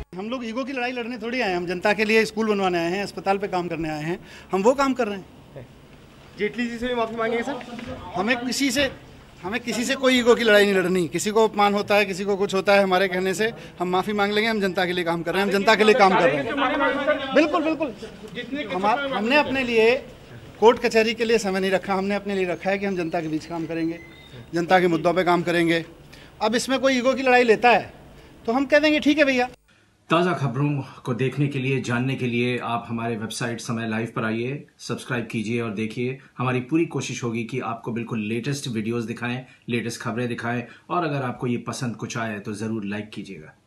हम लोग ईगो की लड़ाई लड़ने थोड़ी आए हैं, हम जनता के लिए स्कूल बनवाने आए हैं, अस्पताल पे काम करने आए हैं, हम वो काम कर रहे हैं। जेटली जी से भी माफी मांगेंगे सर? हमें किसी से कोई ईगो की लड़ाई नहीं लड़नी। किसी को अपमान होता है, किसी को कुछ होता है, हमारे कहने से हम माफी मांग लेंगे। हम जनता के लिए काम कर रहे हैं, हम जनता के लिए काम कर रहे हैं। बिल्कुल बिल्कुल, हमने अपने लिए कोर्ट कचहरी के लिए समय नहीं रखा, हमने अपने लिए रखा है कि हम जनता के बीच काम करेंगे, जनता के मुद्दों पे काम करेंगे। अब इसमें कोई ईगो की लड़ाई लेता है तो हम कह देंगे ठीक है भैया। ताज़ा खबरों को देखने के लिए, जानने के लिए आप हमारे वेबसाइट समय लाइव पर आइए, सब्सक्राइब कीजिए और देखिए। हमारी पूरी कोशिश होगी कि आपको बिल्कुल लेटेस्ट वीडियोस दिखाएं, लेटेस्ट खबरें दिखाएं, और अगर आपको ये पसंद कुछ आए तो ज़रूर लाइक कीजिएगा।